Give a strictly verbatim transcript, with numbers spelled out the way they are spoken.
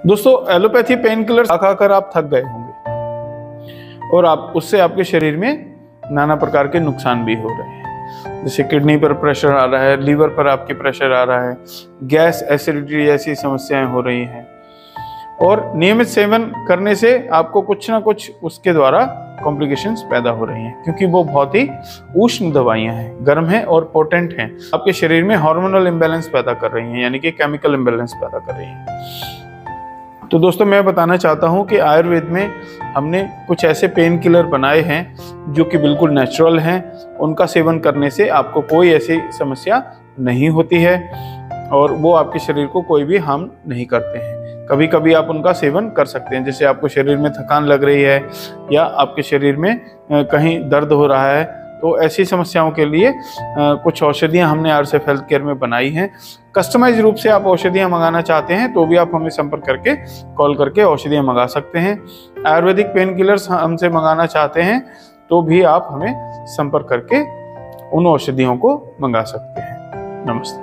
दोस्तों allopathy pain killer खा खाकर आप थक गए होंगे और आप उससे आपके शरीर में नाना प्रकार के नुकसान भी हो रहे हैं, जैसे किडनी पर प्रेशर आ रहा है, लीवर पर आपके प्रेशर आ रहा है, गैस एसिडिटी जैसी समस्याएं हो रही हैं। और नियमित सेवन करने से आपको कुछ ना कुछ उसके द्वारा कॉम्प्लिकेशंस पैदा हो रही हैं, क्योंकि वो बहुत ही उष्ण दवाइयां हैं, गर्म हैं और पोटेंट हैं। आपके शरीर में हार्मोनल इम्बैलेंस पैदा कर रही हैं, यानी कि केमिकल इम्बैलेंस पैदा कर रही हैं। तो दोस्तों मैं बताना चाहता हूं कि आयुर्वेद में हमने कुछ ऐसे पेन किलर बनाए हैं जो कि बिल्कुल नेचुरल हैं। उनका सेवन करने से आपको कोई ऐसी समस्या नहीं होती है और वो आपके शरीर को कोई भी हार्म नहीं करते हैं। कभी कभी आप उनका सेवन कर सकते हैं, जैसे आपको शरीर में थकान लग रही है या आपके शरीर में कहीं दर्द हो रहा है, तो ऐसी समस्याओं के लिए कुछ औषधियां हमने आरसेफ हेल्थ केयर में बनाई हैं। कस्टमाइज रूप से आप औषधियां मंगाना चाहते हैं तो भी आप हमें संपर्क करके कॉल करके औषधियां मंगा सकते हैं। आयुर्वेदिक पेन किलर्स हमसे मंगाना चाहते हैं तो भी आप हमें संपर्क करके उन औषधियों को मंगा सकते हैं। नमस्ते।